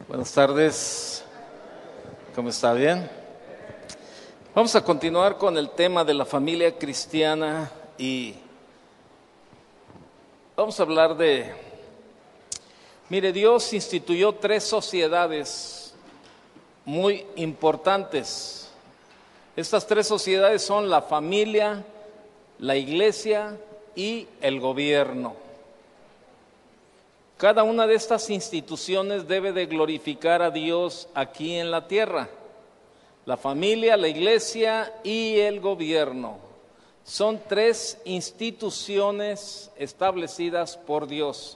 Buenas tardes, ¿cómo está? ¿Bien? Vamos a continuar con el tema de la familia cristiana y vamos a hablar mire, Dios instituyó 3 sociedades muy importantes. Estas 3 sociedades son la familia, la iglesia y el gobierno. Cada una de estas instituciones debe de glorificar a Dios aquí en la tierra. La familia, la iglesia y el gobierno. Son 3 instituciones establecidas por Dios.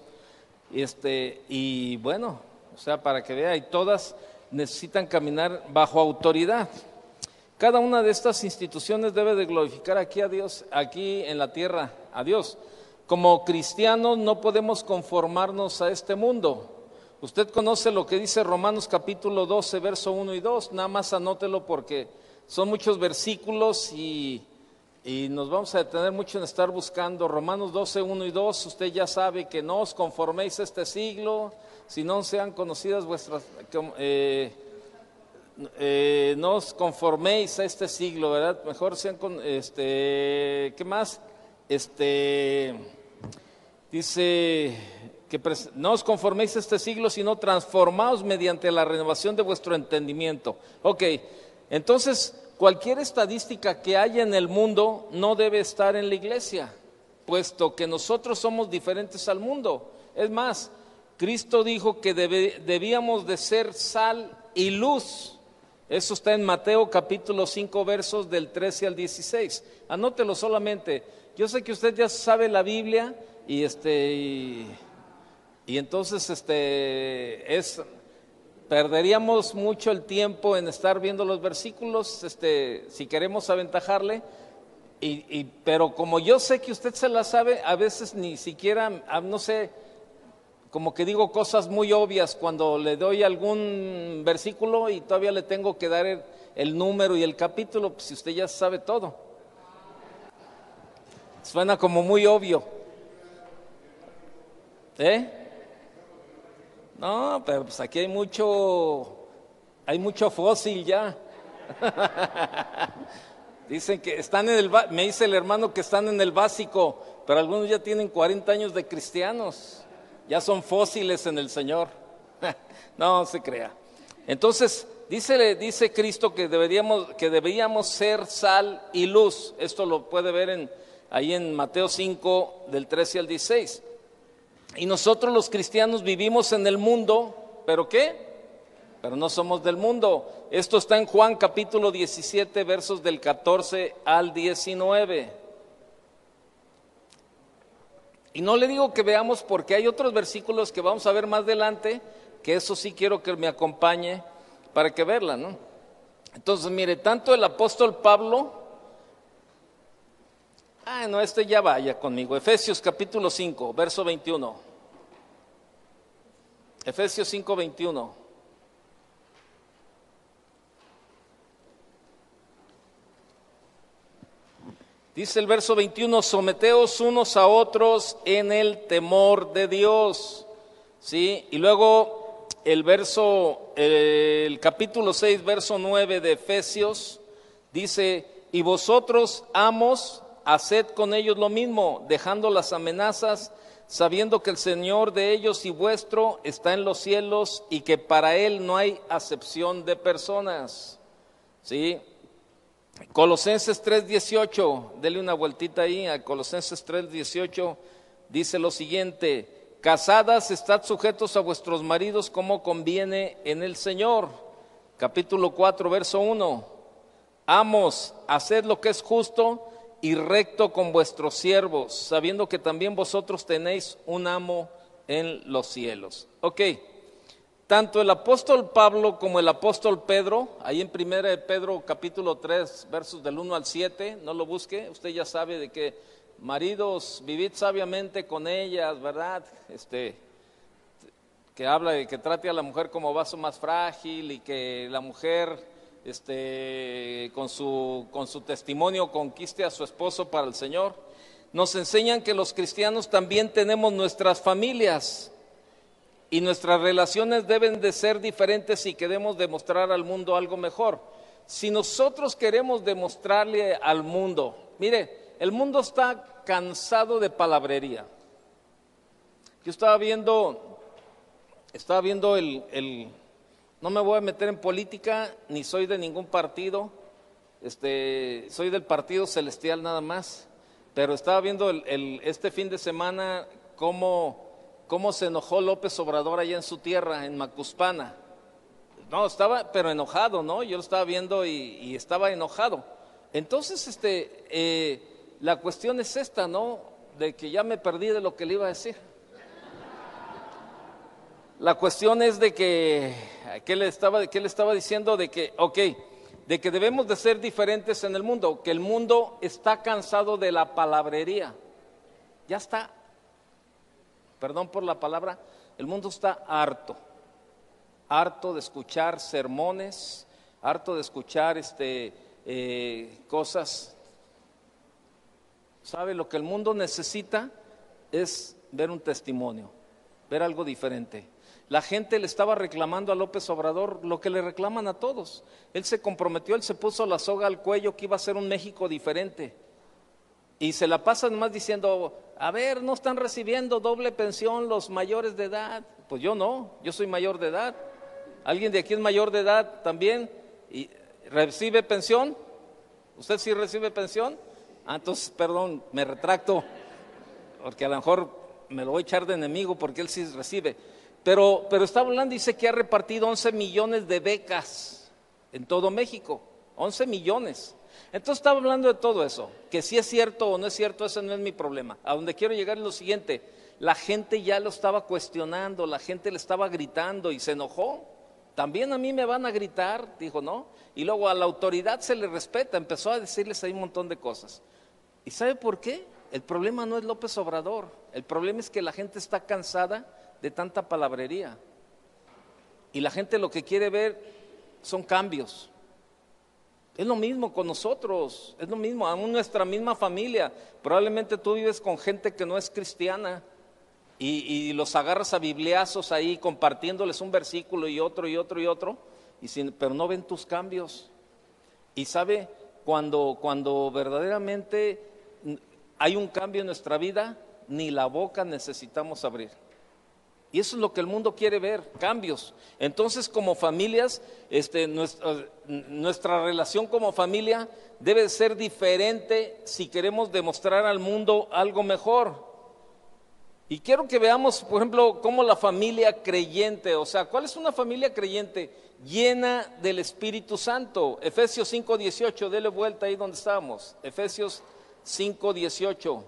Y bueno, o sea, para que vea, y todas necesitan caminar bajo autoridad. Cada una de estas instituciones debe de glorificar aquí a Dios, aquí en la tierra, a Dios. Como cristianos no podemos conformarnos a este mundo. Usted conoce lo que dice Romanos capítulo 12, verso 1 y 2, nada más anótelo porque son muchos versículos y nos vamos a detener mucho en estar buscando. Romanos 12, 1 y 2, usted ya sabe que no os conforméis a este siglo, si no sean conocidas vuestras, no os conforméis a este siglo, ¿verdad? Mejor sean, ¿qué más? Dice que no os conforméis a este siglo, sino transformaos mediante la renovación de vuestro entendimiento. Ok, entonces cualquier estadística que haya en el mundo no debe estar en la iglesia, puesto que nosotros somos diferentes al mundo. Es más, Cristo dijo que debíamos de ser sal y luz. Eso está en Mateo capítulo 5, versos del 13 al 16. Anótelo solamente. Yo sé que usted ya sabe la Biblia y entonces perderíamos mucho el tiempo en estar viendo los versículos, si queremos aventajarle, pero como yo sé que usted se la sabe, a veces ni siquiera, no sé, como que digo cosas muy obvias cuando le doy algún versículo y todavía le tengo que dar el número y el capítulo, pues si usted ya sabe todo. Suena como muy obvio. No, pero pues aquí hay mucho fósil ya. Dicen que están me dice el hermano que están en el básico, pero algunos ya tienen 40 años de cristianos. Ya son fósiles en el Señor. No se crea. Entonces, dice Cristo que deberíamos ser sal y luz. Esto lo puede ver ahí en Mateo 5, del 13 al 16. Y nosotros los cristianos vivimos en el mundo, ¿pero qué? Pero no somos del mundo. Esto está en Juan capítulo 17, versos del 14 al 19. Y no le digo que veamos porque hay otros versículos que vamos a ver más adelante, que eso sí quiero que me acompañe para que verla, ¿no? Entonces, mire, tanto el apóstol Pablo, ya vaya conmigo, Efesios capítulo 5, verso 21. Efesios 5, 21. Dice el verso 21, someteos unos a otros en el temor de Dios. ¿Sí? Y luego el capítulo 6, verso 9 de Efesios, dice, y vosotros, amos, haced con ellos lo mismo, dejando las amenazas, sabiendo que el Señor de ellos y vuestro está en los cielos y que para Él no hay acepción de personas. ¿Sí? Colosenses 3:18, dele una vueltita ahí a Colosenses 3:18, dice lo siguiente, casadas, estad sujetos a vuestros maridos como conviene en el Señor. Capítulo 4, verso 1, amos, haced lo que es justo y recto con vuestros siervos, sabiendo que también vosotros tenéis un amo en los cielos. Ok, tanto el apóstol Pablo como el apóstol Pedro, ahí en 1 de Pedro capítulo 3, versos del 1 al 7, no lo busque, usted ya sabe de que maridos, vivid sabiamente con ellas, ¿verdad? Que habla de que trate a la mujer como vaso más frágil y que la mujer con su testimonio conquiste a su esposo para el Señor. Nos enseñan que los cristianos también tenemos nuestras familias y nuestras relaciones deben de ser diferentes si queremos demostrar al mundo algo mejor. Si nosotros queremos demostrarle al mundo, mire, el mundo está cansado de palabrería. Yo estaba viendo no me voy a meter en política, ni soy de ningún partido, soy del Partido Celestial nada más, pero estaba viendo este fin de semana cómo se enojó López Obrador allá en su tierra, en Macuspana. No, estaba pero enojado, ¿no? Yo lo estaba viendo y estaba enojado. Entonces, la cuestión es esta, ¿no? De que ya me perdí de lo que le iba a decir. La cuestión es de que, ¿qué le estaba diciendo? De que, de que debemos de ser diferentes en el mundo, que el mundo está cansado de la palabrería. Ya está, perdón por la palabra, el mundo está harto de escuchar sermones, harto de escuchar cosas. ¿Sabe? Lo que el mundo necesita es ver un testimonio, ver algo diferente. La gente le estaba reclamando a López Obrador lo que le reclaman a todos. Él se comprometió, él se puso la soga al cuello que iba a ser un México diferente. Y se la pasan más diciendo, a ver, no están recibiendo doble pensión los mayores de edad. Pues yo no, yo soy mayor de edad. ¿Alguien de aquí es mayor de edad también? ¿Y recibe pensión? ¿Usted sí recibe pensión? Entonces, perdón, me retracto, porque a lo mejor me lo voy a echar de enemigo porque él sí recibe. Pero está hablando, dice que ha repartido 11 millones de becas en todo México, 11 millones. Entonces estaba hablando de todo eso, que si es cierto o no es cierto, ese no es mi problema. A donde quiero llegar es lo siguiente, la gente ya lo estaba cuestionando, la gente le estaba gritando y se enojó. También a mí me van a gritar, dijo, ¿no? Y luego a la autoridad se le respeta, empezó a decirles ahí un montón de cosas. ¿Y sabe por qué? El problema no es López Obrador, el problema es que la gente está cansada de tanta palabrería. Y la gente lo que quiere ver son cambios. Es lo mismo con nosotros, es lo mismo, aún nuestra misma familia. Probablemente tú vives con gente que no es cristiana y los agarras a bibliazos ahí compartiéndoles un versículo y otro y otro y otro, pero no ven tus cambios. Y sabe, cuando verdaderamente hay un cambio en nuestra vida, ni la boca necesitamos abrir. Y eso es lo que el mundo quiere ver, cambios. Entonces, como familias, nuestra relación como familia debe ser diferente si queremos demostrar al mundo algo mejor. Y quiero que veamos, por ejemplo, cómo la familia creyente, o sea, ¿cuál es una familia creyente? Llena del Espíritu Santo. Efesios 5:18, dele vuelta ahí donde estábamos. Efesios 5:18.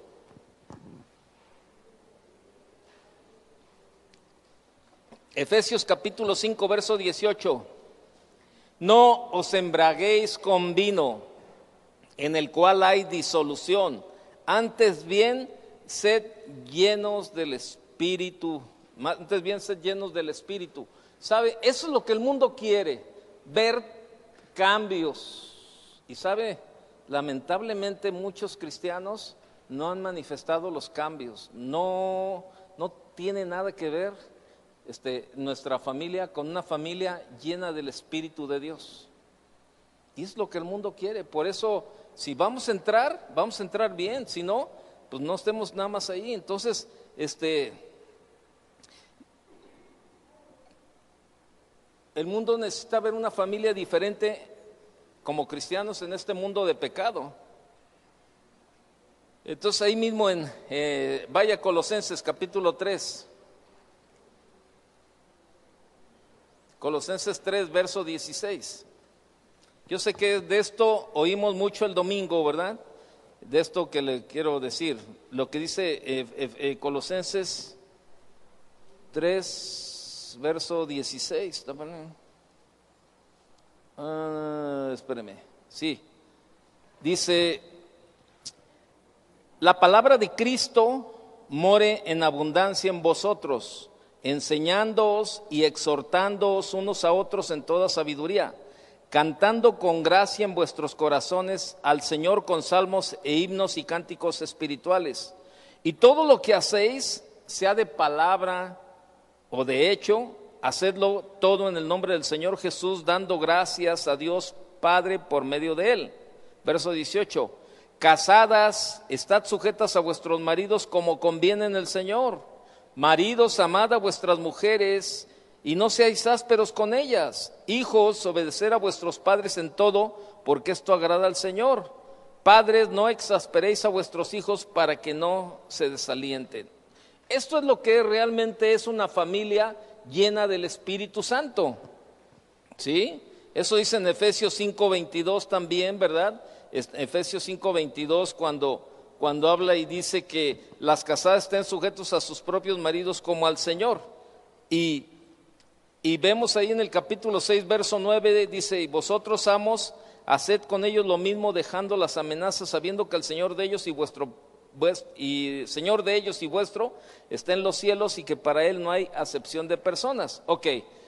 Efesios capítulo 5, verso 18. No os embraguéis con vino, en el cual hay disolución, antes bien sed llenos del Espíritu. Antes bien sed llenos del Espíritu. ¿Sabe? Eso es lo que el mundo quiere, ver cambios. Y sabe, lamentablemente muchos cristianos no han manifestado los cambios. No tiene nada que ver nuestra familia con una familia llena del Espíritu de Dios. Y es lo que el mundo quiere. Por eso, si vamos a entrar bien. Si no, pues no estemos nada más ahí. Entonces, el mundo necesita ver una familia diferente como cristianos en este mundo de pecado. Entonces ahí mismo vaya a Colosenses capítulo 3. Colosenses 3, verso 16. Yo sé que de esto oímos mucho el domingo, ¿verdad? De esto que le quiero decir. Lo que dice Colosenses 3, verso 16. Espéreme. Sí. Dice, la palabra de Cristo more en abundancia en vosotros, enseñándoos y exhortándoos unos a otros en toda sabiduría, cantando con gracia en vuestros corazones al Señor con salmos e himnos y cánticos espirituales. Y todo lo que hacéis, sea de palabra o de hecho, hacedlo todo en el nombre del Señor Jesús, dando gracias a Dios Padre por medio de él. Verso 18, casadas, estad sujetas a vuestros maridos como conviene en el Señor. Maridos, amad a vuestras mujeres y no seáis ásperos con ellas. Hijos, obedecer a vuestros padres en todo, porque esto agrada al Señor. Padres, no exasperéis a vuestros hijos para que no se desalienten. Esto es lo que realmente es una familia llena del Espíritu Santo. ¿Sí? Eso dice en Efesios 5:22 también, ¿verdad? Efesios 5:22 cuando habla y dice que las casadas estén sujetos a sus propios maridos como al Señor. Y vemos ahí en el capítulo 6, verso 9, dice, y vosotros amos, haced con ellos lo mismo, dejando las amenazas, sabiendo que el Señor de ellos Señor de ellos y vuestro está en los cielos y que para Él no hay acepción de personas. Ok,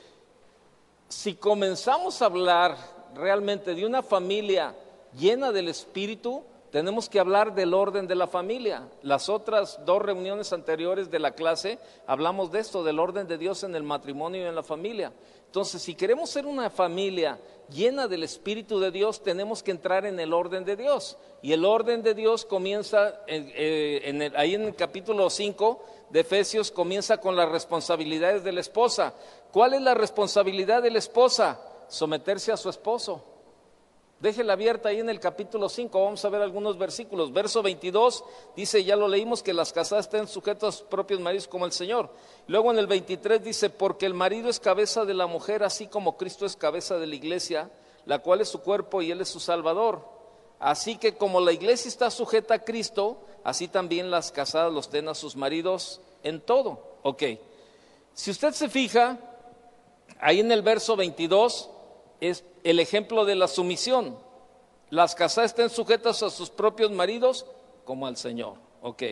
si comenzamos a hablar realmente de una familia llena del Espíritu, tenemos que hablar del orden de la familia. Las otras 2 reuniones anteriores de la clase hablamos de esto, del orden de Dios en el matrimonio y en la familia. Entonces, si queremos ser una familia llena del Espíritu de Dios, tenemos que entrar en el orden de Dios. Y el orden de Dios comienza, ahí en el capítulo 5 de Efesios, comienza con las responsabilidades de la esposa. ¿Cuál es la responsabilidad de la esposa? Someterse a su esposo. Déjela abierta ahí en el capítulo 5, vamos a ver algunos versículos. Verso 22 dice, ya lo leímos, que las casadas estén sujetas a sus propios maridos como el Señor. Luego en el 23 dice, porque el marido es cabeza de la mujer, así como Cristo es cabeza de la iglesia, la cual es su cuerpo y Él es su Salvador. Así que como la iglesia está sujeta a Cristo, así también las casadas los den a sus maridos en todo. Ok, si usted se fija, ahí en el verso 22, es el ejemplo de la sumisión. Las casadas estén sujetas a sus propios maridos como al Señor. Ok.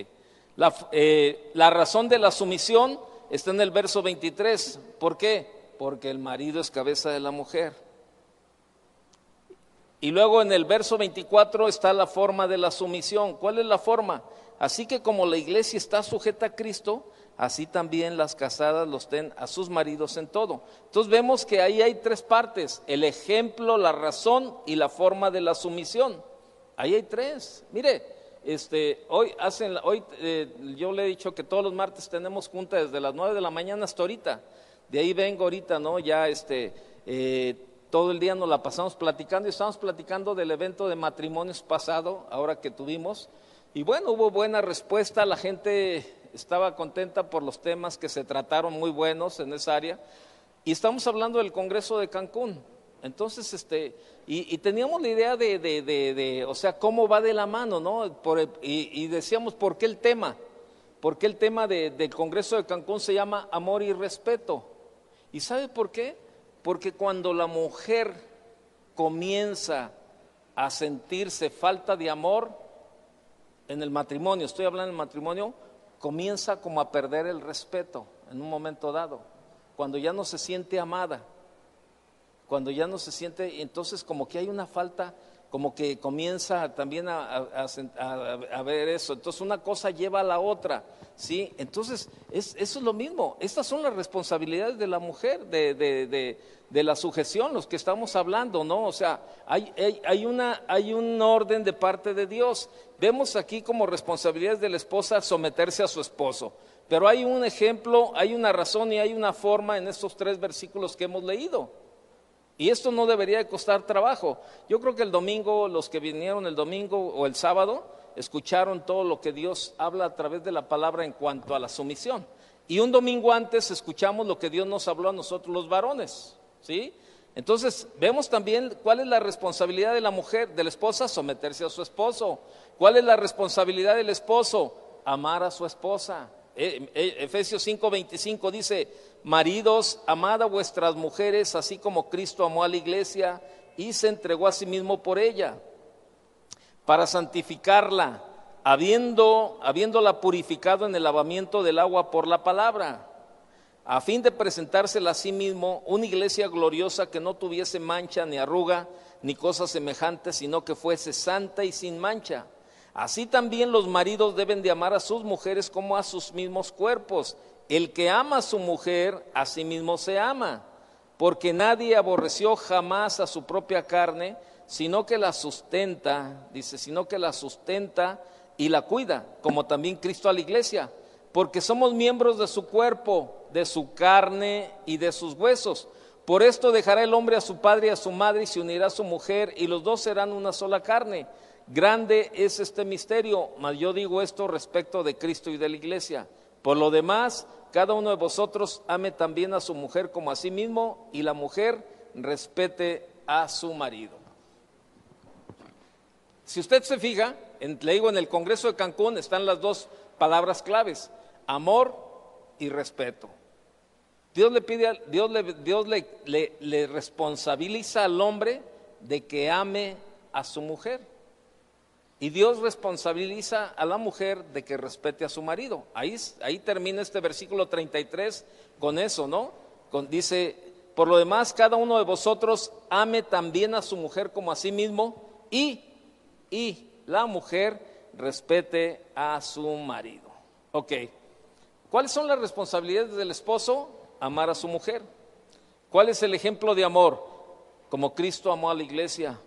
La razón de la sumisión está en el verso 23. ¿Por qué? Porque el marido es cabeza de la mujer. Y luego en el verso 24 está la forma de la sumisión. ¿Cuál es la forma? Así que como la iglesia está sujeta a Cristo, así también las casadas los den a sus maridos en todo. Entonces vemos que ahí hay 3 partes, el ejemplo, la razón y la forma de la sumisión. Ahí hay 3. Mire, hoy yo le he dicho que todos los martes tenemos junta desde las 9 de la mañana hasta ahorita. De ahí vengo ahorita, ¿no? Ya todo el día nos la pasamos platicando y estamos platicando del evento de matrimonios pasado, ahora que tuvimos. Y bueno, hubo buena respuesta, la gente estaba contenta por los temas que se trataron, muy buenos en esa área. Y estamos hablando del Congreso de Cancún. Entonces, y teníamos la idea o sea, cómo va de la mano, ¿no? Y decíamos, ¿por qué el tema? ¿Por qué el tema del Congreso de Cancún se llama amor y respeto? ¿Y sabe por qué? Porque cuando la mujer comienza a sentirse falta de amor en el matrimonio, estoy hablando del matrimonio, comienza como a perder el respeto en un momento dado, cuando ya no se siente amada, cuando ya no se siente, entonces como que hay una falta, como que comienza también a ver eso. Entonces una cosa lleva a la otra, ¿sí? Entonces eso es lo mismo. Estas son las responsabilidades de la mujer, de la sujeción, los que estamos hablando, ¿no? O sea, hay un orden de parte de Dios. Vemos aquí como responsabilidades de la esposa someterse a su esposo, pero hay un ejemplo, hay una razón y hay una forma en estos 3 versículos que hemos leído. Y esto no debería de costar trabajo. Yo creo que el domingo, los que vinieron el domingo o el sábado, escucharon todo lo que Dios habla a través de la palabra en cuanto a la sumisión. Y un domingo antes escuchamos lo que Dios nos habló a nosotros los varones, ¿sí? Entonces, vemos también cuál es la responsabilidad de la mujer, de la esposa, someterse a su esposo. ¿Cuál es la responsabilidad del esposo? Amar a su esposa. Efesios 5:25 dice, maridos, amad a vuestras mujeres, así como Cristo amó a la iglesia y se entregó a sí mismo por ella, para santificarla, habiéndola purificado en el lavamiento del agua por la palabra, a fin de presentársela a sí mismo una iglesia gloriosa que no tuviese mancha ni arruga ni cosas semejantes, sino que fuese santa y sin mancha. Así también los maridos deben de amar a sus mujeres como a sus mismos cuerpos. el que ama a su mujer, a sí mismo se ama, porque nadie aborreció jamás a su propia carne, sino que la sustenta, dice, sino que la sustenta y la cuida, como también Cristo a la iglesia, porque somos miembros de su cuerpo, de su carne y de sus huesos. Por esto dejará el hombre a su padre y a su madre y se unirá a su mujer, y los dos serán una sola carne. Grande es este misterio, mas yo digo esto respecto de Cristo y de la iglesia. Por lo demás, cada uno de vosotros ame también a su mujer como a sí mismo, y la mujer respete a su marido. Si usted se fija, le digo, en el Congreso de Cancún están las dos palabras claves: amor y respeto. Dios le pide, Dios le responsabiliza al hombre de que ame a su mujer. Y Dios responsabiliza a la mujer de que respete a su marido. Ahí termina este versículo 33 con eso, ¿no? Dice, por lo demás, cada uno de vosotros ame también a su mujer como a sí mismo, y la mujer respete a su marido. Ok, ¿cuáles son las responsabilidades del esposo? Amar a su mujer. ¿Cuál es el ejemplo de amor? Como Cristo amó a la iglesia.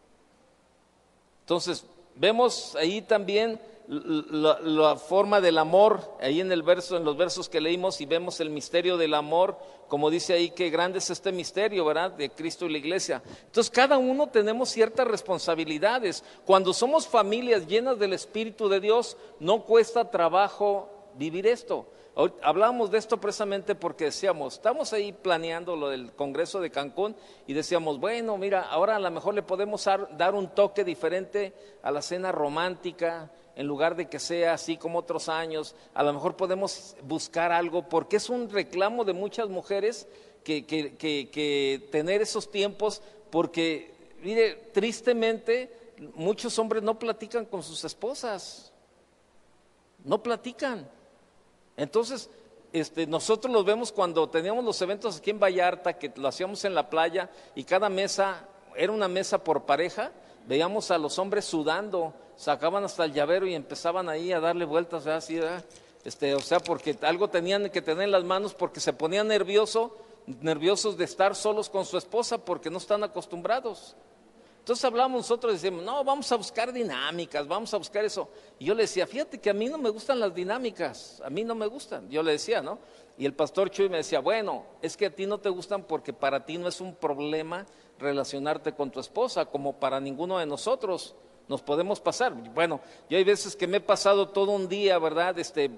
Entonces, vemos ahí también la forma del amor, ahí en los versos que leímos, y vemos el misterio del amor, como dice ahí, que grande es este misterio, ¿verdad?, de Cristo y la iglesia. Entonces, cada uno tenemos ciertas responsabilidades. Cuando somos familias llenas del Espíritu de Dios, no cuesta trabajo vivir esto. Hablábamos de esto precisamente porque decíamos, estamos ahí planeando lo del Congreso de Cancún, y decíamos, bueno, mira, ahora a lo mejor le podemos dar un toque diferente a la cena romántica, en lugar de que sea así como otros años. A lo mejor podemos buscar algo, porque es un reclamo de muchas mujeres que tener esos tiempos, porque, mire, tristemente muchos hombres no platican con sus esposas, no platican. Entonces, nosotros los vemos cuando teníamos los eventos aquí en Vallarta, que lo hacíamos en la playa, y cada mesa era una mesa por pareja. Veíamos a los hombres sudando, sacaban hasta el llavero y empezaban ahí a darle vueltas, así, o sea, porque algo tenían que tener en las manos, porque se ponían nerviosos de estar solos con su esposa, porque no están acostumbrados. Entonces hablábamos nosotros y decíamos, no, vamos a buscar dinámicas, vamos a buscar eso. Y yo le decía, fíjate que a mí no me gustan las dinámicas, a mí no me gustan. Yo le decía, ¿no? Y el pastor Chuy me decía, bueno, es que a ti no te gustan porque para ti no es un problema relacionarte con tu esposa, como para ninguno de nosotros. Nos podemos pasar. Bueno, yo hay veces que me he pasado todo un día, ¿verdad?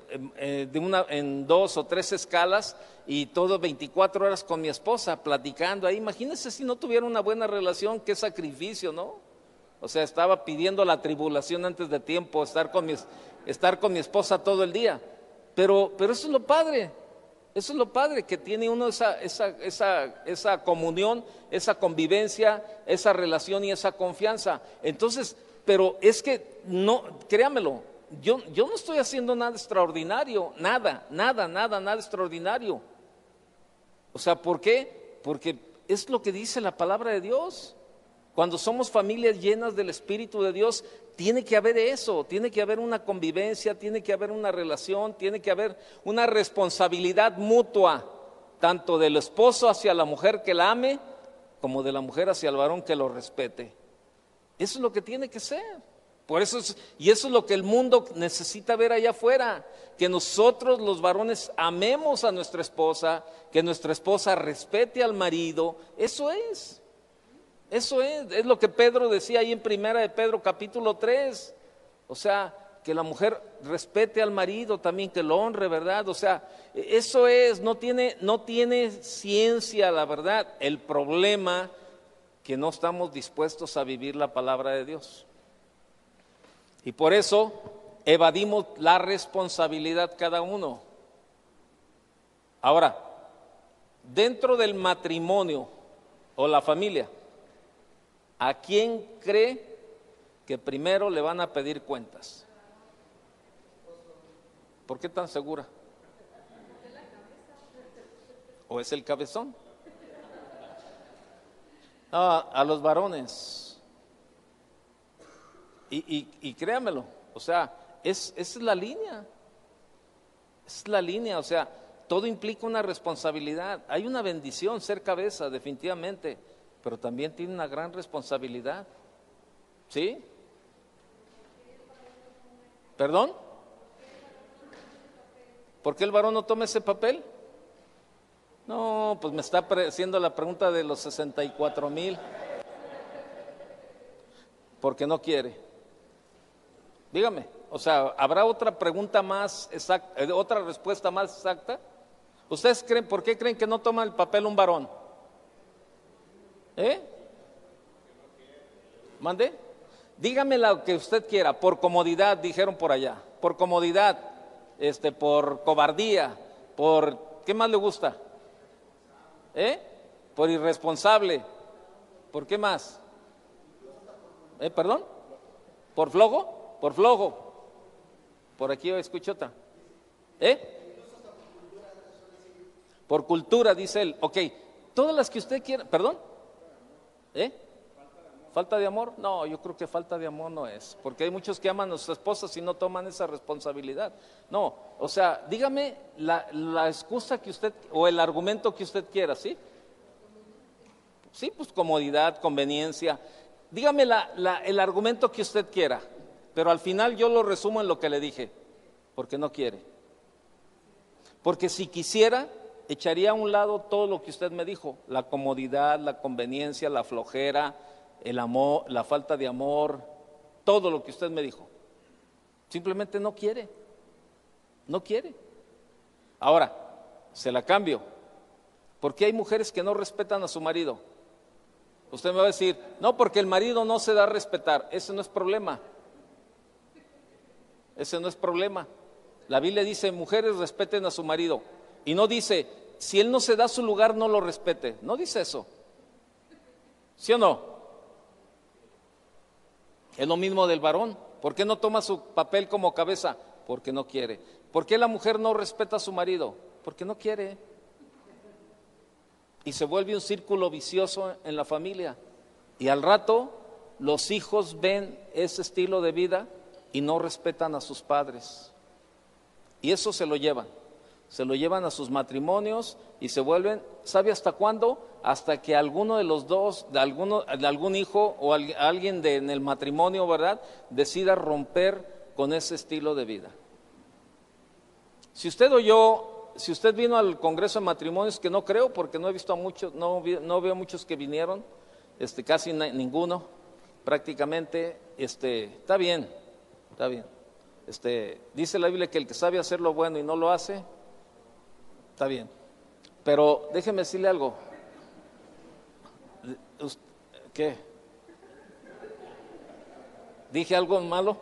En 2 o 3 escalas, y todo 24 horas con mi esposa platicando ahí. Imagínense si no tuviera una buena relación, qué sacrificio, ¿no? O sea, estaba pidiendo la tribulación antes de tiempo, estar con mi esposa todo el día. Pero eso es lo padre. Eso es lo padre, que tiene uno esa comunión, esa convivencia, esa relación y esa confianza. Entonces, pero es que no, créamelo, yo no estoy haciendo nada extraordinario, nada extraordinario. O sea, ¿por qué? Porque es lo que dice la palabra de Dios. Cuando somos familias llenas del Espíritu de Dios, tiene que haber eso, tiene que haber una convivencia, tiene que haber una relación, tiene que haber una responsabilidad mutua, tanto del esposo hacia la mujer que la ame, como de la mujer hacia el varón que lo respete. Eso es lo que tiene que ser. Y eso es lo que el mundo necesita ver allá afuera, que nosotros los varones amemos a nuestra esposa, que nuestra esposa respete al marido. Eso es lo que Pedro decía ahí en Primera de Pedro capítulo 3, o sea, que la mujer respete al marido también, que lo honre, ¿verdad? O sea, eso no tiene ciencia, la verdad. El problema que no estamos dispuestos a vivir la palabra de Dios. Y por eso evadimos la responsabilidad cada uno. Ahora, dentro del matrimonio o la familia, ¿a quién cree que primero le van a pedir cuentas? ¿Por qué tan segura? ¿O es el cabezón? No, a los varones. Y créamelo, o sea, es la línea. Es la línea, o sea, todo implica una responsabilidad. Hay una bendición ser cabeza, definitivamente, pero también tiene una gran responsabilidad. ¿Sí? ¿Perdón? ¿Por qué el varón no toma ese papel? No, pues me está haciendo la pregunta de los 64,000. Porque no quiere. Dígame, o sea, ¿habrá otra pregunta más exacta, otra respuesta más exacta? ¿Ustedes creen, por qué creen que no toma el papel un varón? ¿Mande? Dígame lo que usted quiera, por comodidad, dijeron por allá, por comodidad, por cobardía, por, ¿qué más le gusta? Por irresponsable, ¿por qué más? ¿Perdón? ¿Por flojo? Por flojo. Por aquí escucho otra. Por cultura, dice él. Ok, todas las que usted quiera, ¿perdón? ¿Falta de amor? No, yo creo que falta de amor no es, porque hay muchos que aman a sus esposas y no toman esa responsabilidad. No, o sea, dígame la excusa que usted, o el argumento que usted quiera, ¿sí? Sí, pues comodidad, conveniencia. Dígame el argumento que usted quiera, pero al final yo lo resumo en lo que le dije, porque no quiere. Porque si quisiera, echaría a un lado todo lo que usted me dijo, la comodidad, la conveniencia, la flojera, el amor, la falta de amor, todo lo que usted me dijo. Simplemente no quiere, no quiere. Ahora, se la cambio. ¿Por qué hay mujeres que no respetan a su marido? Usted me va a decir, no, porque el marido no se da a respetar. Ese no es problema. Ese no es problema. La Biblia dice, mujeres respeten a su marido. Y no dice, si él no se da su lugar, no lo respete. No dice eso. ¿Sí o no? Es lo mismo del varón. ¿Por qué no toma su papel como cabeza? Porque no quiere. ¿Por qué la mujer no respeta a su marido? Porque no quiere. Y se vuelve un círculo vicioso en la familia. Y al rato los hijos ven ese estilo de vida y no respetan a sus padres. Y eso se lo llevan a sus matrimonios y se vuelven, ¿sabe hasta cuándo? Hasta que alguno de los dos, de algún hijo o alguien en el matrimonio, ¿verdad?, decida romper con ese estilo de vida. Si usted vino al Congreso de Matrimonios, que no creo, porque no he visto a muchos, no veo muchos que vinieron, casi ninguno, prácticamente, está bien. Dice la Biblia que el que sabe hacer lo bueno y no lo hace, está bien. Pero déjeme decirle algo. ¿Qué? ¿Dije algo malo?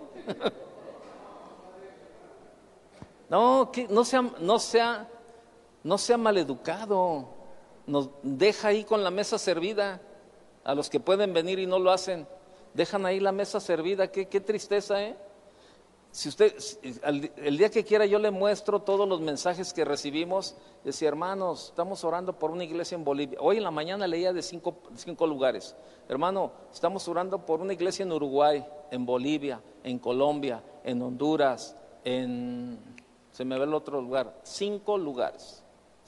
No, que no sea maleducado. Nos deja ahí con la mesa servida. A los que pueden venir y no lo hacen, dejan ahí la mesa servida. Qué tristeza, Si usted, el día que quiera, yo le muestro todos los mensajes que recibimos. Decía, hermanos, estamos orando por una iglesia en Bolivia. Hoy en la mañana leía de cinco lugares. Hermano, estamos orando por una iglesia en Uruguay, en Bolivia, en Colombia, en Honduras, se me ve el otro lugar, 5 lugares,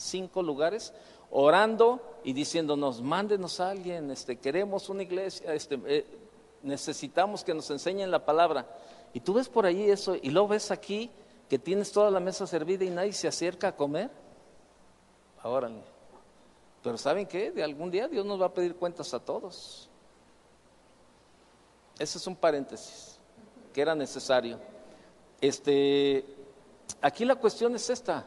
orando y diciéndonos, mándenos a alguien, queremos una iglesia, necesitamos que nos enseñen la palabra. Y tú ves por ahí eso, y luego ves aquí que tienes toda la mesa servida y nadie se acerca a comer. Órale. Pero ¿saben qué? De algún día Dios nos va a pedir cuentas a todos. Ese es un paréntesis que era necesario. Aquí la cuestión es esta.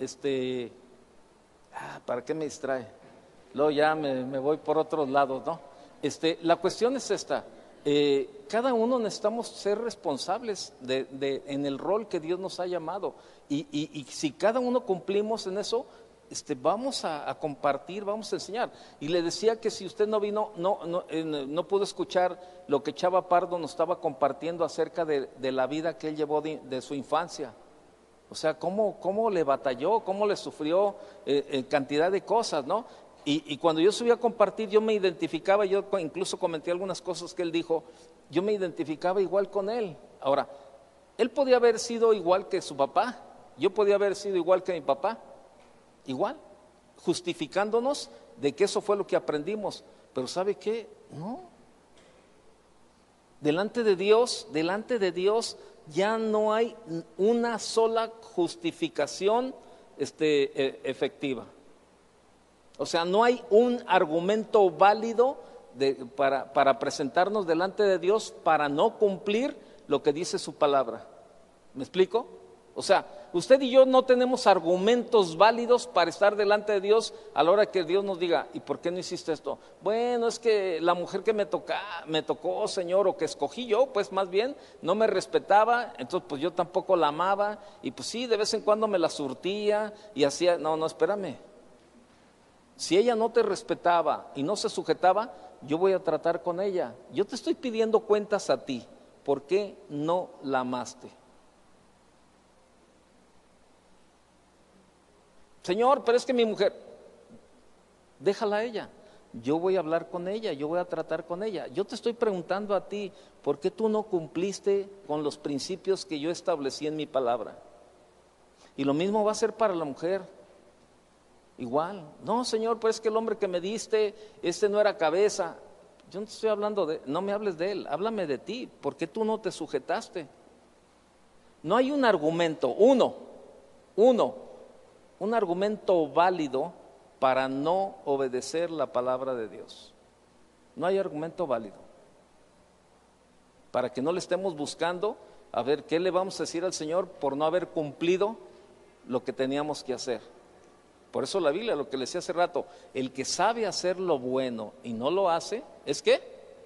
¿Para qué me distrae? Luego ya me voy por otros lados, ¿no? La cuestión es esta. Cada uno necesitamos ser responsables en el rol que Dios nos ha llamado. Y si cada uno cumplimos en eso, vamos a compartir, vamos a enseñar. Y le decía que si usted no vino, no pudo escuchar lo que Chava Pardo nos estaba compartiendo acerca de la vida que él llevó de su infancia. O sea, cómo le batalló, cómo le sufrió cantidad de cosas, ¿no? Y cuando yo subí a compartir, yo me identificaba, yo incluso comenté algunas cosas que él dijo, yo me identificaba igual con él. Ahora, él podía haber sido igual que su papá, yo podía haber sido igual que mi papá, igual, justificándonos de que eso fue lo que aprendimos. Pero ¿sabe qué? No. Delante de Dios ya no hay una sola justificación efectiva. O sea, no hay un argumento válido para presentarnos delante de Dios para no cumplir lo que dice su palabra. ¿Me explico? O sea, usted y yo no tenemos argumentos válidos para estar delante de Dios a la hora que Dios nos diga, ¿y por qué no hiciste esto? Bueno, es que la mujer que me tocó, Señor, o que escogí yo, pues más bien, no me respetaba, entonces pues yo tampoco la amaba, y pues sí, de vez en cuando me la surtía y hacía, no, espérame. Si ella no te respetaba y no se sujetaba, yo voy a tratar con ella. Yo te estoy pidiendo cuentas a ti, ¿por qué no la amaste? Señor, pero es que mi mujer, déjala a ella, yo voy a hablar con ella, yo voy a tratar con ella. Yo te estoy preguntando a ti, ¿por qué tú no cumpliste con los principios que yo establecí en mi palabra? Y lo mismo va a ser para la mujer, igual. No, Señor, pero es que el hombre que me diste, no era cabeza. Yo no te estoy hablando no me hables de él, háblame de ti, ¿por qué tú no te sujetaste? No hay un argumento, un argumento válido para no obedecer la palabra de Dios. No hay argumento válido. Para que no le estemos buscando a ver qué le vamos a decir al Señor por no haber cumplido lo que teníamos que hacer. Por eso la Biblia, lo que le decía hace rato, el que sabe hacer lo bueno y no lo hace, ¿es qué?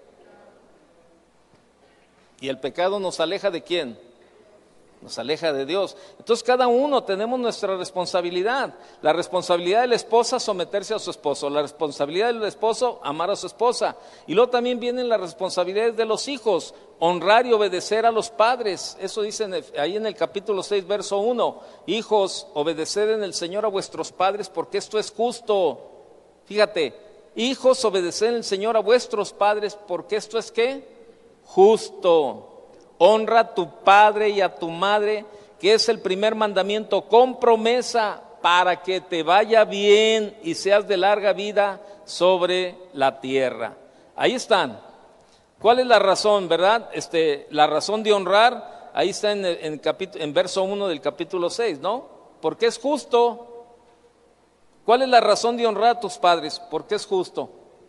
Y el pecado nos aleja ¿de quién? Nos aleja de Dios. Entonces cada uno tenemos nuestra responsabilidad. La responsabilidad de la esposa, someterse a su esposo. La responsabilidad del esposo, amar a su esposa. Y luego también vienen las responsabilidades de los hijos, honrar y obedecer a los padres. Eso dice ahí en el capítulo 6, verso 1. Hijos, obedeced en el Señor a vuestros padres, porque esto es justo. Fíjate, hijos, obedeced en el Señor a vuestros padres, porque esto es ¿qué? Justo. Honra a tu padre y a tu madre, que es el primer mandamiento, con promesa para que te vaya bien y seas de larga vida sobre la tierra. Ahí están. ¿Cuál es la razón, verdad? La razón de honrar, ahí está en verso 1 del capítulo 6, ¿no? Porque es justo. ¿Cuál es la razón de honrar a tus padres? Porque es justo.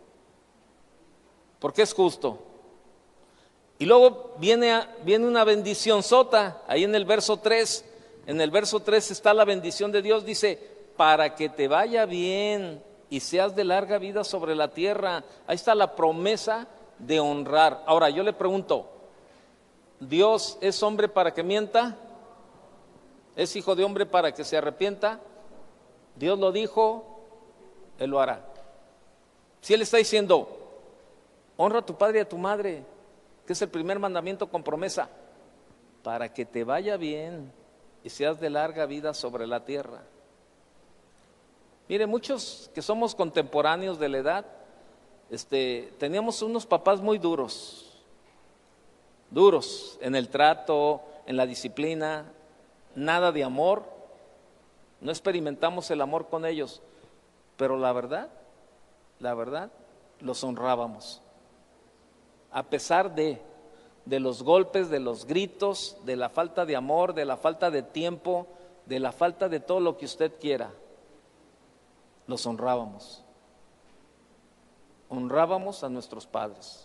Porque es justo. Y luego viene una bendición sota, ahí en el verso 3. En el verso 3 está la bendición de Dios, dice, para que te vaya bien y seas de larga vida sobre la tierra. Ahí está la promesa de honrar. Ahora yo le pregunto, ¿Dios es hombre para que mienta? ¿Es hijo de hombre para que se arrepienta? Dios lo dijo, Él lo hará. Si Él está diciendo, honra a tu padre y a tu madre, que es el primer mandamiento con promesa, para que te vaya bien y seas de larga vida sobre la tierra. Mire, muchos que somos contemporáneos de la edad, teníamos unos papás muy duros en el trato, en la disciplina, nada de amor, no experimentamos el amor con ellos, pero la verdad, los honrábamos. A pesar de los golpes, de los gritos, de la falta de amor, de la falta de tiempo, de la falta de todo lo que usted quiera, los honrábamos. Honrábamos a nuestros padres.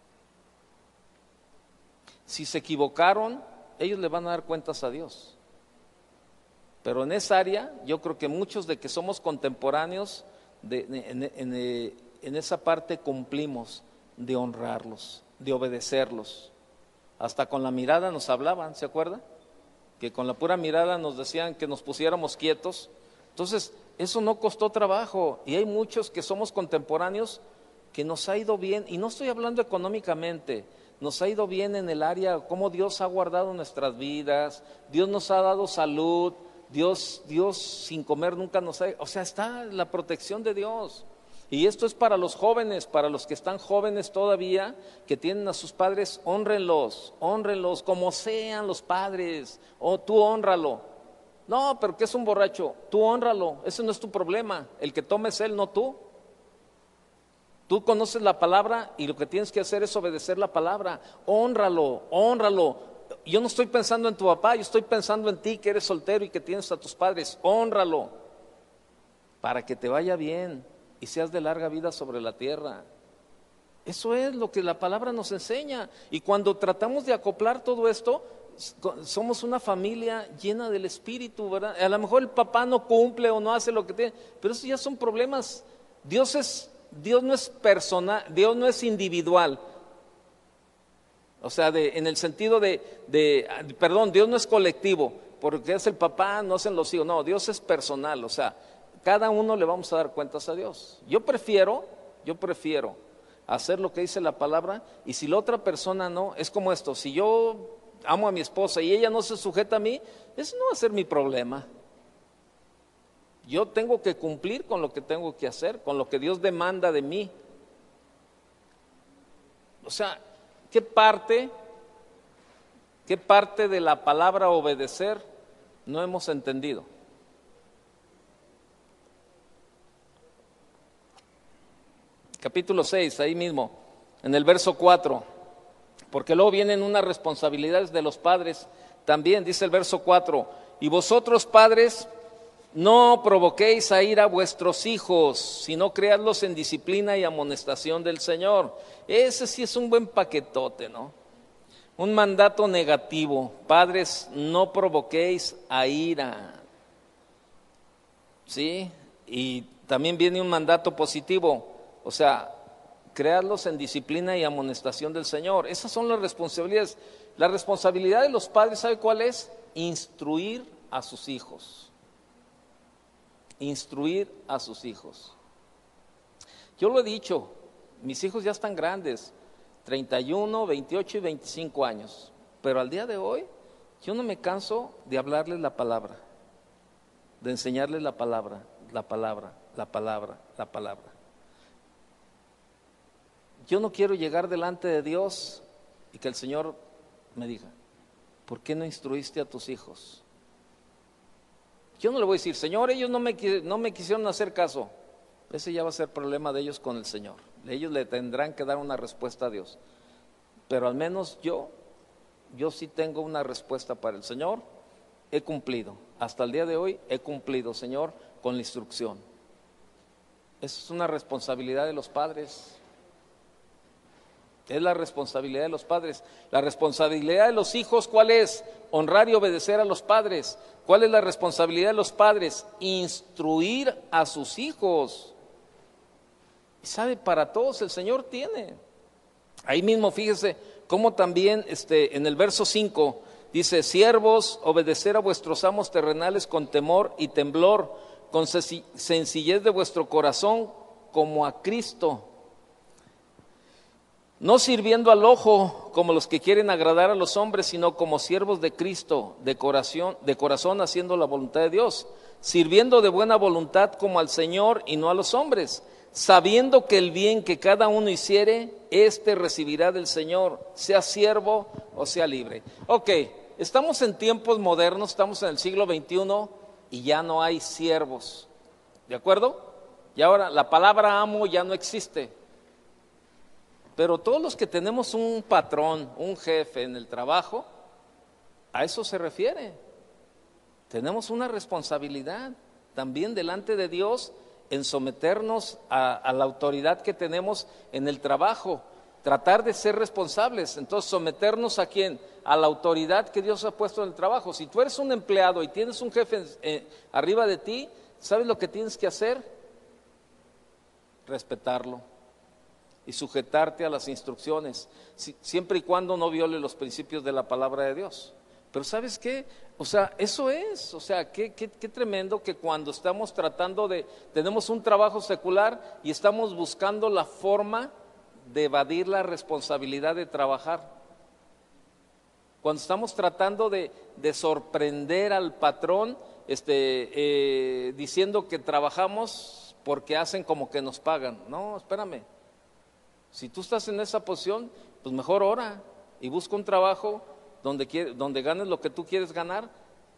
Si se equivocaron, ellos le van a dar cuentas a Dios. Pero en esa área, yo creo que muchos de que somos contemporáneos, en esa parte cumplimos de honrarlos, de obedecerlos. Hasta con la mirada nos hablaban, ¿se acuerda? Que con la pura mirada nos decían que nos pusiéramos quietos. Entonces, eso no costó trabajo. Y hay muchos que somos contemporáneos que nos ha ido bien, y no estoy hablando económicamente, nos ha ido bien en el área, cómo Dios ha guardado nuestras vidas, Dios nos ha dado salud, Dios sin comer nunca nos ha... O sea, está la protección de Dios. Y esto es para los jóvenes, para los que están jóvenes todavía, que tienen a sus padres, hónrenlos como sean los padres, o tú hónralo. No, pero ¿qué es un borracho? Tú hónralo, ese no es tu problema. El que tome es él, no tú. Tú conoces la palabra y lo que tienes que hacer es obedecer la palabra. Hónralo, honralo. Yo no estoy pensando en tu papá, yo estoy pensando en ti que eres soltero y que tienes a tus padres. Hónralo para que te vaya bien y seas de larga vida sobre la tierra. Eso es lo que la palabra nos enseña. Y cuando tratamos de acoplar todo esto, somos una familia llena del Espíritu, ¿verdad? A lo mejor el papá no cumple o no hace lo que tiene, pero esos ya son problemas. Dios no es personal, Dios no es individual. O sea, en el sentido perdón, Dios no es colectivo, porque es el papá, no hacen los hijos. No, Dios es personal, o sea, cada uno le vamos a dar cuentas a Dios. Yo prefiero hacer lo que dice la palabra, y si la otra persona no, es como esto: si yo amo a mi esposa y ella no se sujeta a mí, eso no va a ser mi problema. Yo tengo que cumplir con lo que tengo que hacer, con lo que Dios demanda de mí. O sea, ¿qué parte de la palabra obedecer no hemos entendido? Capítulo 6, ahí mismo, en el verso 4, porque luego vienen unas responsabilidades de los padres. También dice el verso 4: y vosotros, padres, no provoquéis a ira a vuestros hijos, sino criadlos en disciplina y amonestación del Señor. Ese sí es un buen paquetote, ¿no? Un mandato negativo: padres, no provoquéis a ira. ¿Sí? Y también viene un mandato positivo, o sea, crearlos en disciplina y amonestación del Señor. Esas son las responsabilidades. La responsabilidad de los padres, ¿sabe cuál es? Instruir a sus hijos. Instruir a sus hijos. Yo lo he dicho, mis hijos ya están grandes, 31, 28 y 25 años, pero al día de hoy yo no me canso de hablarles la palabra, de enseñarles la palabra, la palabra, la palabra, la palabra. Yo no quiero llegar delante de Dios y que el Señor me diga: ¿por qué no instruiste a tus hijos? Yo no le voy a decir: Señor, ellos no me quisieron hacer caso. Ese ya va a ser problema de ellos con el Señor. Ellos le tendrán que dar una respuesta a Dios. Pero al menos yo sí tengo una respuesta para el Señor. He cumplido. Hasta el día de hoy he cumplido, Señor, con la instrucción. Eso es una responsabilidad de los padres. Es la responsabilidad de los padres. La responsabilidad de los hijos, ¿cuál es? Honrar y obedecer a los padres. ¿Cuál es la responsabilidad de los padres? Instruir a sus hijos. Y sabe, para todos el Señor tiene. Ahí mismo fíjese cómo también en el verso 5 dice: siervos, obedecer a vuestros amos terrenales con temor y temblor, con sencillez de vuestro corazón, como a Cristo, no sirviendo al ojo como los que quieren agradar a los hombres, sino como siervos de Cristo, de corazón haciendo la voluntad de Dios, sirviendo de buena voluntad como al Señor y no a los hombres, sabiendo que el bien que cada uno hiciere, éste recibirá del Señor, sea siervo o sea libre. Ok, estamos en tiempos modernos, estamos en el siglo XXI y ya no hay siervos, ¿de acuerdo? Y ahora la palabra amo ya no existe. Pero todos los que tenemos un patrón, un jefe en el trabajo, a eso se refiere. Tenemos una responsabilidad también delante de Dios en someternos a la autoridad que tenemos en el trabajo, tratar de ser responsables. Entonces, someternos ¿a quién? A la autoridad que Dios ha puesto en el trabajo. Si tú eres un empleado y tienes un jefe arriba de ti, ¿sabes lo que tienes que hacer? Respetarlo y sujetarte a las instrucciones, siempre y cuando no viole los principios de la palabra de Dios. Pero ¿sabes qué? O sea, eso es, o sea, qué tremendo que cuando estamos tenemos un trabajo secular y estamos buscando la forma de evadir la responsabilidad de trabajar. Cuando estamos tratando de sorprender al patrón, diciendo que trabajamos porque hacen como que nos pagan. No, espérame. Si tú estás en esa posición, pues mejor ora y busca un trabajo donde ganes lo que tú quieres ganar,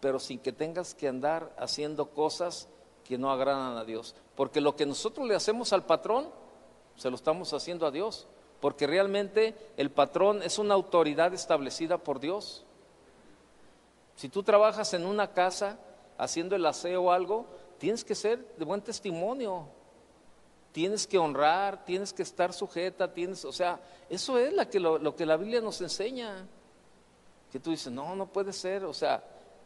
pero sin que tengas que andar haciendo cosas que no agradan a Dios. Porque lo que nosotros le hacemos al patrón, se lo estamos haciendo a Dios. Porque realmente el patrón es una autoridad establecida por Dios. Si tú trabajas en una casa haciendo el aseo o algo, tienes que ser de buen testimonio. Tienes que honrar, tienes que estar sujeta, o sea, eso es lo que la Biblia nos enseña. Que tú dices, no puede ser, o sea,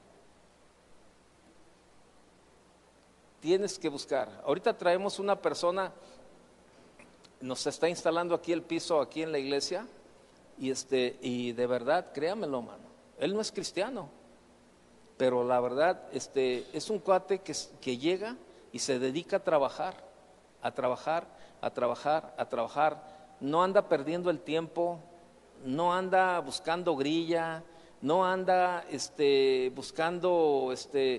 tienes que buscar. Ahorita traemos una persona, nos está instalando aquí el piso, aquí en la iglesia, y de verdad, créamelo, mano, él no es cristiano, pero la verdad, es un cuate que llega y se dedica a trabajar, no anda perdiendo el tiempo, no anda buscando grilla, no anda buscando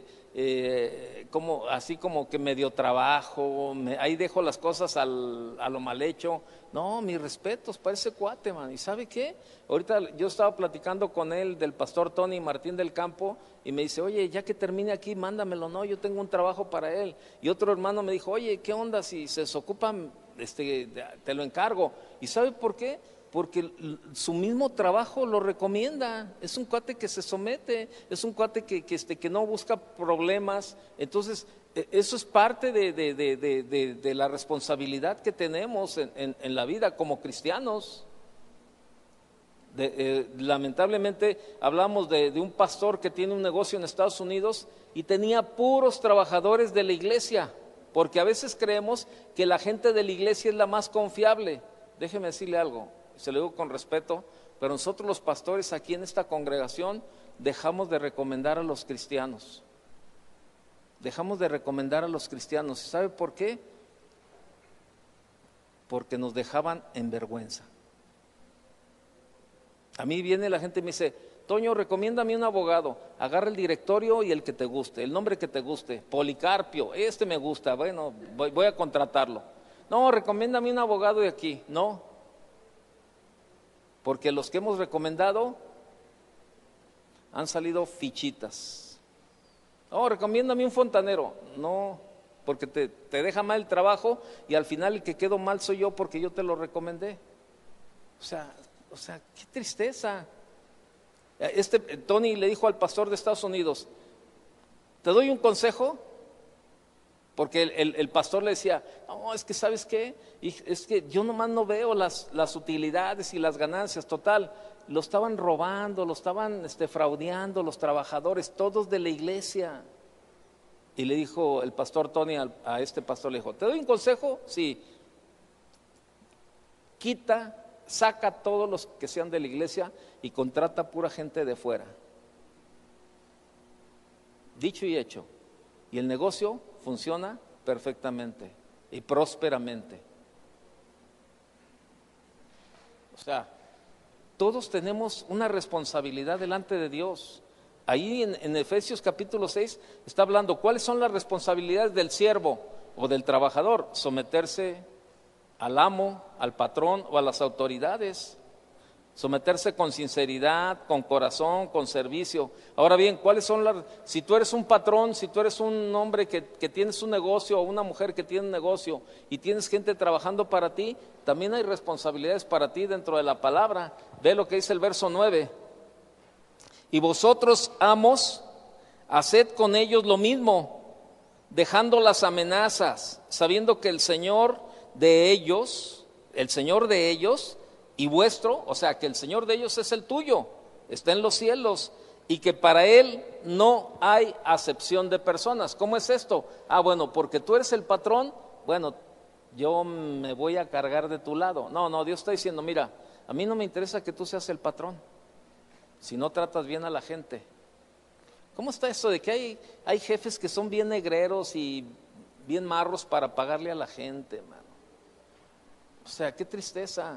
así como que medio trabajo, ahí dejo las cosas a lo mal hecho. No, mis respetos para ese cuate, man. ¿Y sabe qué? Ahorita yo estaba platicando con él del pastor Tony Martín del Campo y me dice, oye, ya que termine aquí, mándamelo. No, yo tengo un trabajo para él. Y otro hermano me dijo, oye, ¿qué onda? Si se desocupa, te lo encargo. ¿Y sabe por qué? Porque su mismo trabajo lo recomienda. Es un cuate que se somete, es un cuate que no busca problemas. Entonces, eso es parte de la responsabilidad que tenemos en la vida como cristianos. Lamentablemente hablamos de un pastor que tiene un negocio en Estados Unidos y tenía puros trabajadores de la iglesia, porque a veces creemos que la gente de la iglesia es la más confiable. Déjeme decirle algo, se lo digo con respeto, pero nosotros los pastores aquí en esta congregación dejamos de recomendar a los cristianos. Dejamos de recomendar a los cristianos. ¿Sabe por qué? Porque nos dejaban en vergüenza. A mí viene la gente y me dice, Toño, recomiéndame un abogado. Agarra el directorio y el que te guste, el nombre que te guste. Policarpio, me gusta, bueno, voy a contratarlo. No, recomiéndame un abogado de aquí. No, porque los que hemos recomendado han salido fichitas. No, recomiéndame un fontanero. No, porque te deja mal el trabajo y al final el que quedó mal soy yo porque yo te lo recomendé. O sea, qué tristeza. Tony le dijo al pastor de Estados Unidos, ¿te doy un consejo? Porque el pastor le decía, no, es que ¿sabes qué? Es que yo nomás no veo las utilidades y las ganancias. Total, lo estaban robando, lo estaban fraudeando los trabajadores, todos de la iglesia. Y le dijo el pastor Tony a este pastor, le dijo, ¿te doy un consejo? Sí. Saca a todos los que sean de la iglesia y contrata pura gente de fuera. Dicho y hecho. Y el negocio funciona perfectamente y prósperamente. O sea, todos tenemos una responsabilidad delante de Dios. Ahí en Efesios capítulo 6 está hablando cuáles son las responsabilidades del siervo o del trabajador. Someterse al amo, al patrón o a las autoridades. Someterse con sinceridad, con corazón, con servicio. Ahora bien, ¿cuáles son si tú eres un patrón, si tú eres un hombre que tienes un negocio o una mujer que tiene un negocio y tienes gente trabajando para ti, también hay responsabilidades para ti dentro de la palabra. Ve lo que dice el verso 9. Y vosotros, amos, haced con ellos lo mismo, dejando las amenazas, sabiendo que el Señor de ellos y vuestro, o sea que el Señor de ellos es el tuyo, está en los cielos y que para Él no hay acepción de personas. ¿Cómo es esto? Bueno, porque tú eres el patrón, bueno, yo me voy a cargar de tu lado. No, Dios está diciendo, mira, a mí no me interesa que tú seas el patrón si no tratas bien a la gente. ¿Cómo está eso de que hay jefes que son bien negreros y bien marros para pagarle a la gente, hermano? O sea, qué tristeza.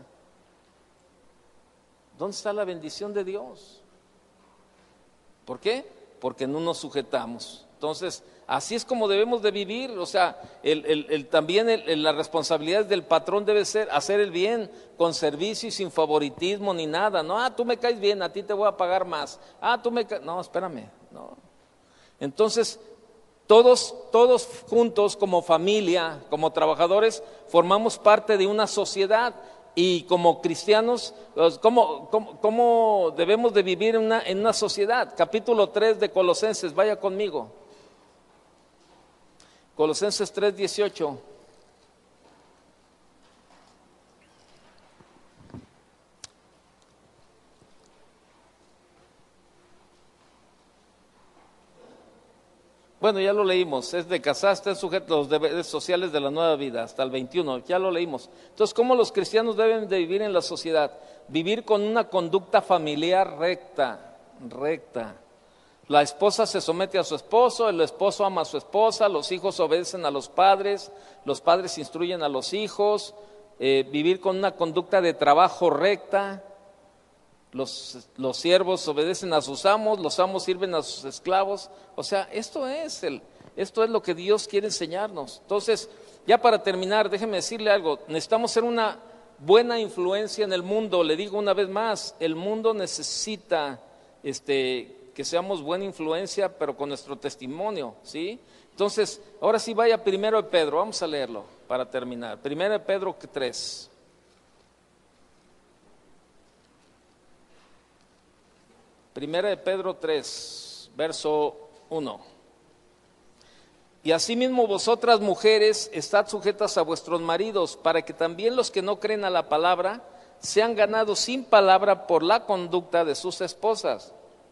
¿Dónde está la bendición de Dios? ¿Por qué? Porque no nos sujetamos. Entonces, así es como debemos de vivir. O sea, también la responsabilidad del patrón debe ser hacer el bien con servicio y sin favoritismo ni nada. No, tú me caes bien, a ti te voy a pagar más. No, espérame, no. Entonces, todos juntos como familia, como trabajadores, formamos parte de una sociedad y como cristianos, pues, ¿cómo debemos de vivir en una sociedad? Capítulo 3 de Colosenses, vaya conmigo. Colosenses 3:18. Bueno, ya lo leímos, es de casarse, sujeto a los deberes sociales de la nueva vida, hasta el 21, ya lo leímos. Entonces, ¿cómo los cristianos deben de vivir en la sociedad? Vivir con una conducta familiar recta. La esposa se somete a su esposo, el esposo ama a su esposa, los hijos obedecen a los padres instruyen a los hijos, vivir con una conducta de trabajo recta. Los siervos obedecen a sus amos, los amos sirven a sus esclavos. O sea, esto es lo que Dios quiere enseñarnos. Entonces, ya para terminar, déjeme decirle algo. Necesitamos ser una buena influencia en el mundo. Le digo una vez más, el mundo necesita que seamos buena influencia, pero con nuestro testimonio, ¿sí? Entonces, ahora sí vaya primero de Pedro, vamos a leerlo para terminar. Primero de Pedro 3. Primera de Pedro 3, verso 1. Y asimismo vosotras mujeres, estad sujetas a vuestros maridos, para que también los que no creen a la palabra sean ganados sin palabra por la conducta de sus esposas,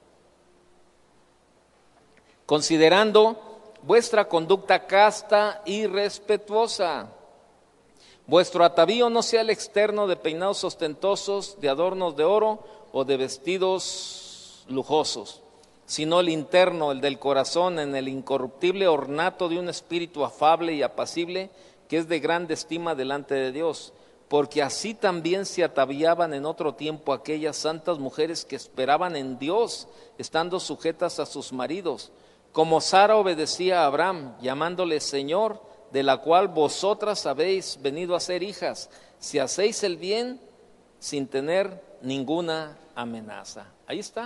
considerando vuestra conducta casta y respetuosa. Vuestro atavío no sea el externo de peinados ostentosos, de adornos de oro o de vestidos lujosos, sino el interno, el del corazón, en el incorruptible ornato de un espíritu afable y apacible, que es de grande estima delante de Dios, porque así también se ataviaban en otro tiempo aquellas santas mujeres que esperaban en Dios, estando sujetas a sus maridos, como Sara obedecía a Abraham, llamándole Señor, de la cual vosotras habéis venido a ser hijas, si hacéis el bien sin tener ninguna amenaza. Ahí está.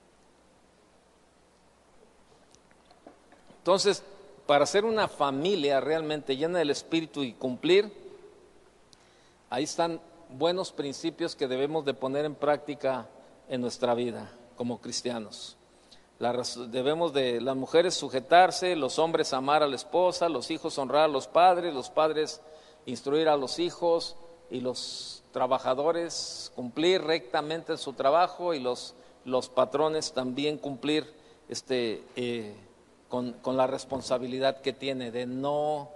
Entonces, para ser una familia realmente llena del Espíritu y cumplir, ahí están buenos principios que debemos de poner en práctica en nuestra vida como cristianos. Debemos de las mujeres sujetarse, los hombres amar a la esposa, los hijos honrar a los padres instruir a los hijos y los trabajadores cumplir rectamente su trabajo y los patrones también cumplir con la responsabilidad que tiene de no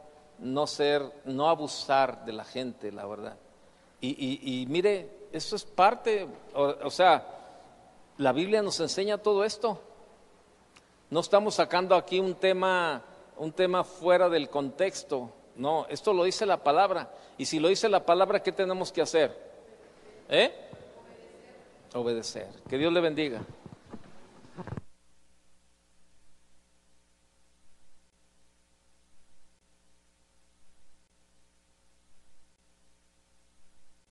abusar de la gente, la verdad. Y mire, eso es parte, o sea, la Biblia nos enseña todo esto. No estamos sacando aquí un tema fuera del contexto. No, esto lo dice la palabra. Y si lo dice la palabra, ¿qué tenemos que hacer? Obedecer. Que Dios le bendiga.